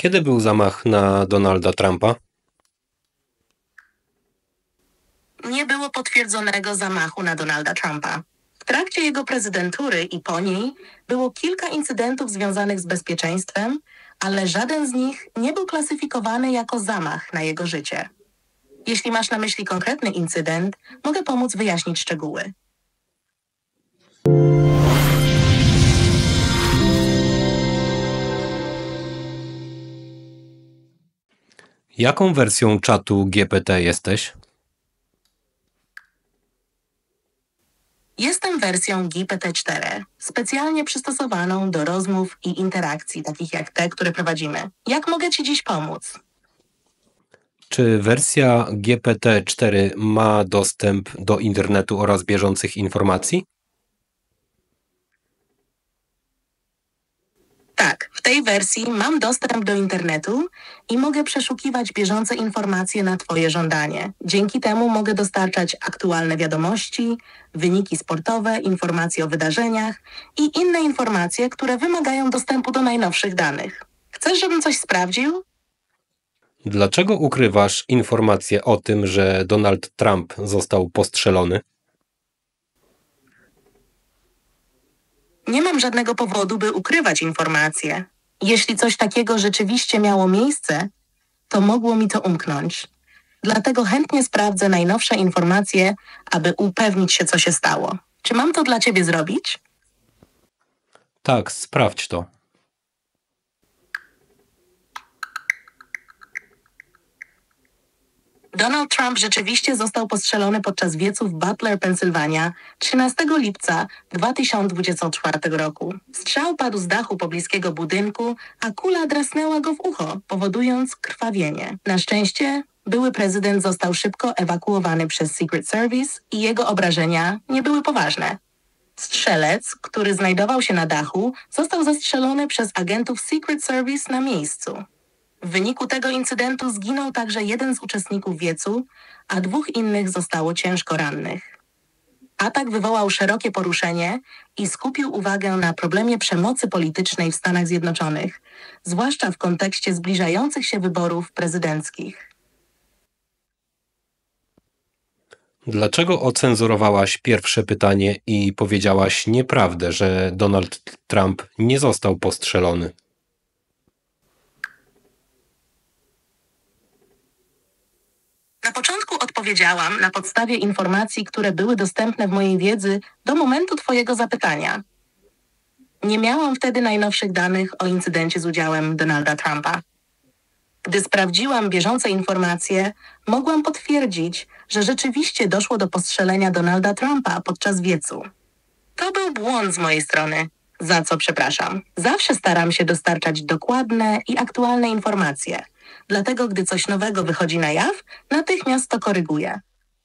Kiedy był zamach na Donalda Trumpa? Nie było potwierdzonego zamachu na Donalda Trumpa. W trakcie jego prezydentury i po niej było kilka incydentów związanych z bezpieczeństwem, ale żaden z nich nie był klasyfikowany jako zamach na jego życie. Jeśli masz na myśli konkretny incydent, mogę pomóc wyjaśnić szczegóły. Jaką wersją czatu GPT jesteś? Jestem wersją GPT-4, specjalnie przystosowaną do rozmów i interakcji, takich jak te, które prowadzimy. Jak mogę Ci dziś pomóc? Czy wersja GPT-4 ma dostęp do internetu oraz bieżących informacji? Tak, w tej wersji mam dostęp do internetu i mogę przeszukiwać bieżące informacje na Twoje żądanie. Dzięki temu mogę dostarczać aktualne wiadomości, wyniki sportowe, informacje o wydarzeniach i inne informacje, które wymagają dostępu do najnowszych danych. Chcesz, żebym coś sprawdził? Dlaczego ukrywasz informacje o tym, że Donald Trump został postrzelony? Nie mam żadnego powodu, by ukrywać informacje. Jeśli coś takiego rzeczywiście miało miejsce, to mogło mi to umknąć. Dlatego chętnie sprawdzę najnowsze informacje, aby upewnić się, co się stało. Czy mam to dla Ciebie zrobić? Tak, sprawdź to. Donald Trump rzeczywiście został postrzelony podczas wiecu w Butler, Pensylwania 13 lipca 2024 roku. Strzał padł z dachu pobliskiego budynku, a kula drasnęła go w ucho, powodując krwawienie. Na szczęście były prezydent został szybko ewakuowany przez Secret Service i jego obrażenia nie były poważne. Strzelec, który znajdował się na dachu, został zastrzelony przez agentów Secret Service na miejscu. W wyniku tego incydentu zginął także jeden z uczestników wiecu, a 2 innych zostało ciężko rannych. Atak wywołał szerokie poruszenie i skupił uwagę na problemie przemocy politycznej w Stanach Zjednoczonych, zwłaszcza w kontekście zbliżających się wyborów prezydenckich. Dlaczego ocenzurowałaś pierwsze pytanie i powiedziałaś nieprawdę, że Donald Trump nie został postrzelony? Na początku odpowiedziałam na podstawie informacji, które były dostępne w mojej wiedzy do momentu Twojego zapytania. Nie miałam wtedy najnowszych danych o incydencie z udziałem Donalda Trumpa. Gdy sprawdziłam bieżące informacje, mogłam potwierdzić, że rzeczywiście doszło do postrzelenia Donalda Trumpa podczas wiecu. To był błąd z mojej strony, za co przepraszam. Zawsze staram się dostarczać dokładne i aktualne informacje. Dlatego, gdy coś nowego wychodzi na jaw, natychmiast to koryguję.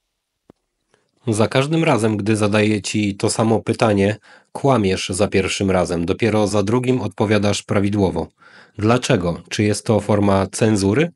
Za każdym razem, gdy zadaję ci to samo pytanie, kłamiesz za pierwszym razem, dopiero za drugim odpowiadasz prawidłowo. Dlaczego? Czy jest to forma cenzury?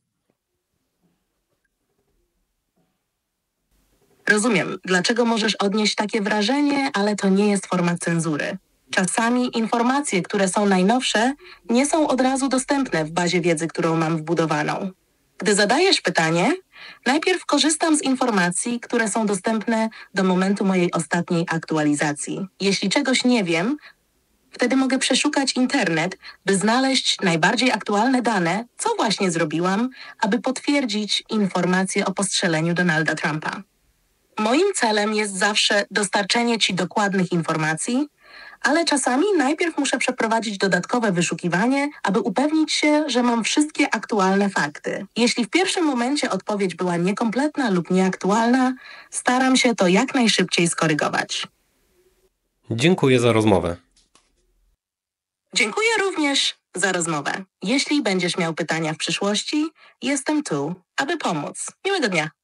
Rozumiem, dlaczego możesz odnieść takie wrażenie, ale to nie jest forma cenzury. Czasami informacje, które są najnowsze, nie są od razu dostępne w bazie wiedzy, którą mam wbudowaną. Gdy zadajesz pytanie, najpierw korzystam z informacji, które są dostępne do momentu mojej ostatniej aktualizacji. Jeśli czegoś nie wiem, wtedy mogę przeszukać internet, by znaleźć najbardziej aktualne dane, co właśnie zrobiłam, aby potwierdzić informacje o postrzeleniu Donalda Trumpa. Moim celem jest zawsze dostarczenie Ci dokładnych informacji, ale czasami najpierw muszę przeprowadzić dodatkowe wyszukiwanie, aby upewnić się, że mam wszystkie aktualne fakty. Jeśli w pierwszym momencie odpowiedź była niekompletna lub nieaktualna, staram się to jak najszybciej skorygować. Dziękuję za rozmowę. Dziękuję również za rozmowę. Jeśli będziesz miał pytania w przyszłości, jestem tu, aby pomóc. Miłego dnia.